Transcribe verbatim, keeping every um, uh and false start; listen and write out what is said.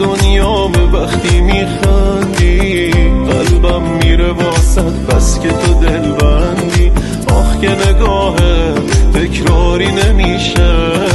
دنیام وقتی میخندی، قلبم میره واسد بس که تو دل بندی. آخ که نگاه تکراری نمیشه،